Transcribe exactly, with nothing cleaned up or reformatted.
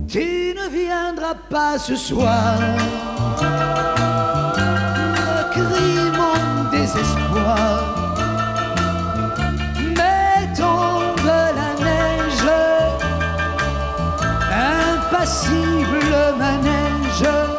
Tu ne viendras pas ce soir, me crie mon désespoir. Mais tombe la neige, impassible manège.